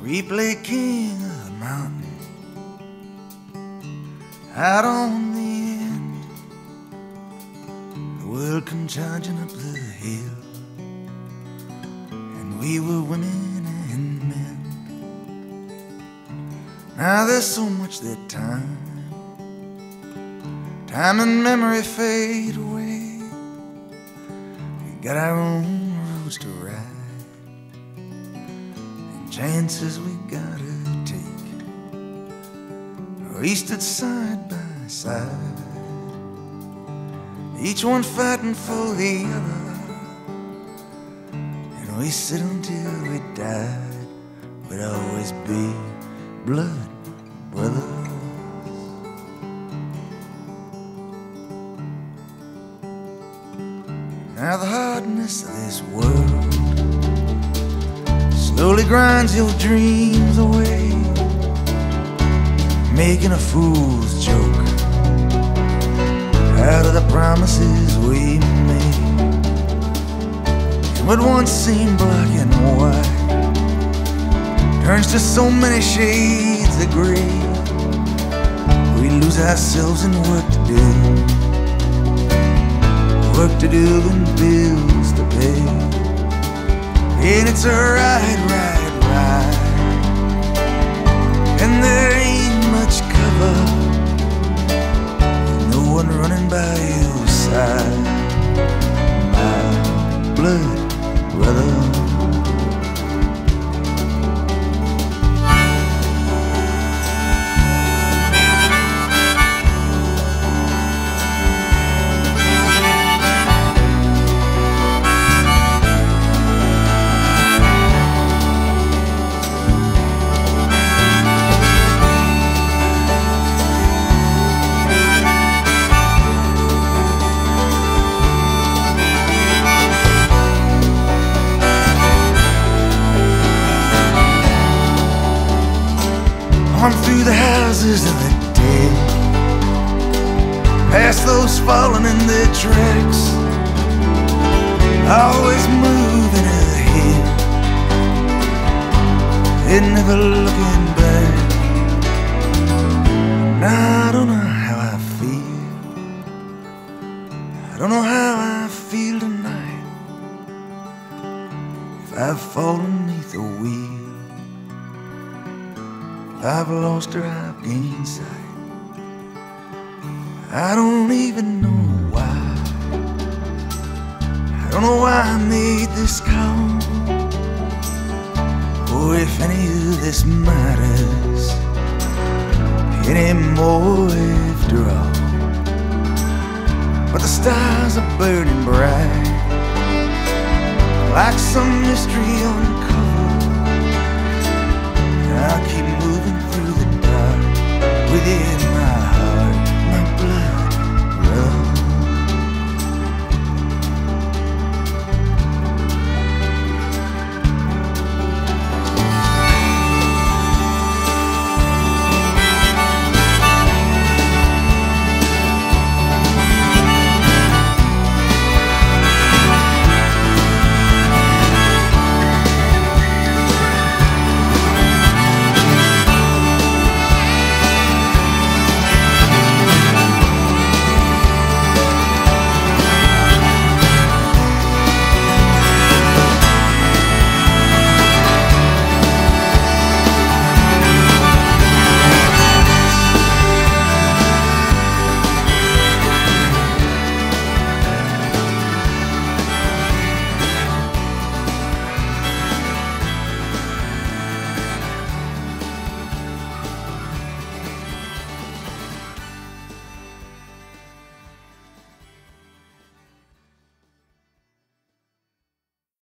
We play king of the mountain out on the end. The world come charging up the hill, and we were women and men. Now there's so much that time and memory fade away. We got our own roads to ride, and chances we gotta take. We stood side by side, each one fighting for the other, and we said until we died we'd always be blood brothers. Now the hardness of this world slowly grinds your dreams away, making a fool's joke out of the promises we made. And what once seemed black and white turns to so many shades of gray. We lose ourselves in work to do, work to do and bills to pay. And it's a ride, and there ain't much cover, no one running by your side, my blood brother. On through the houses of the dead, past those fallen in their tracks, always moving ahead and never looking back. Now I don't know how I feel, I don't know how I feel tonight. If I've fallen beneath the wheel, I've lost her, I've gained sight. I don't even know why, I don't know why I made this call, or if any of this matters anymore after all. But the stars are burning bright, like some mystery uncovered. I'll keep moving through the dark with you in my